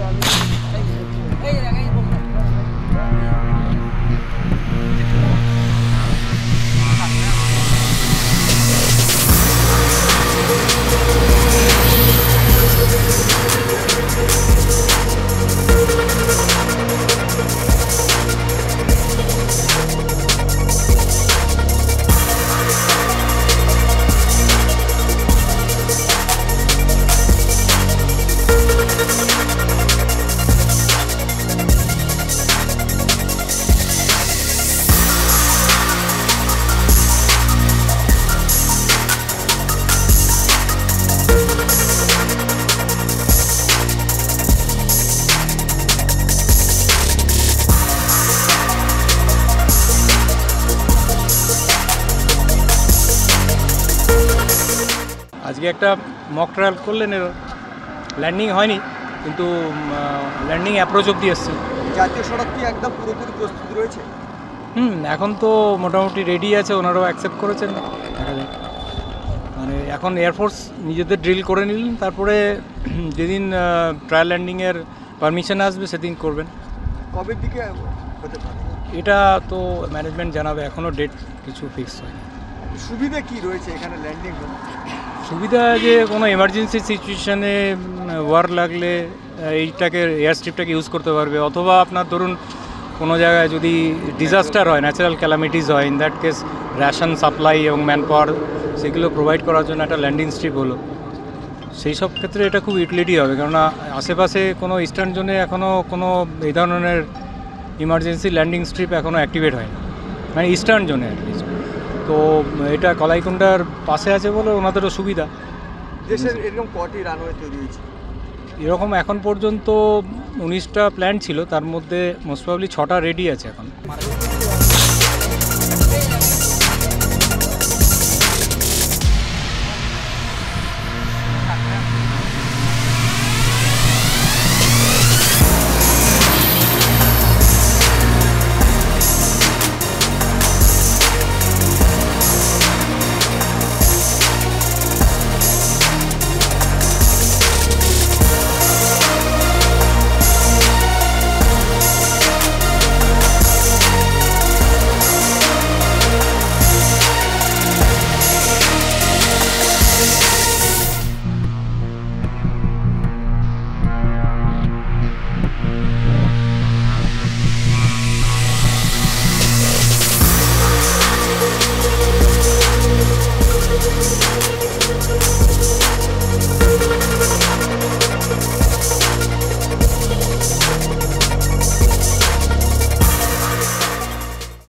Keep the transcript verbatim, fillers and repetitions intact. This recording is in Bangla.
আজকে একটা মক ট্রায়াল করলেন, ল্যান্ডিং হয়নি কিন্তু ল্যান্ডিং অ্যাপ্রোচ অব্দি এসছে। জাতীয় সড়ক কি একদম পুরোপুরি প্রস্তুত রয়েছে? হুম, এখন তো মোটামুটি রেডি আছে, ওনারাও অ্যাকসেপ্ট করেছেন। দেখা যায় মানে এখন এয়ারফোর্স নিজেদের ড্রিল করে নিলেন, তারপরে যেদিন ট্রায়াল ল্যান্ডিংয়ের পারমিশন আসবে সেদিন করবেন। কবে দিকে হতে পারে এটা তো ম্যানেজমেন্ট জানাবে, এখনও ডেট কিছু ফিক্স হয়নি। সুবিধা কি রয়েছে এখানে ল্যান্ডিং? সুবিধা যে কোনো এমার্জেন্সি সিচুয়েশানে ওয়ার লাগলে এইটাকে এয়ার স্ট্রিপটাকে ইউজ করতে পারবে, অথবা আপনার ধরুন কোনো জায়গায় যদি ডিজাস্টার হয়, ন্যাচারাল ক্যালামিটিস হয়, in that case ration supply এবং ম্যান পাওয়ার সেগুলো প্রোভাইড করার জন্য একটা ল্যান্ডিং স্ট্রিপ হলো। সেই সব ক্ষেত্রে এটা খুব ইউটিলিটি হবে, কেননা আশেপাশে কোনো ইস্টার্ন জোনে এখনও কোনো এই ধরনের ইমার্জেন্সি ল্যান্ডিং স্ট্রিপ এখনও অ্যাক্টিভেট হয়নি, মানে ইস্টার্ন জোনে অ্যাটলিস্ট। তো এটা কলাইকুণ্ডার পাশে আছে বলে ওনাদেরও সুবিধা। দেশের এরকম কটি রানওয়ে তৈরি হয়েছে? এরকম এখন পর্যন্ত উনিশটা প্ল্যান ছিল, তার মধ্যে মোস্ট প্রবাবলি ছটা রেডি আছে এখন।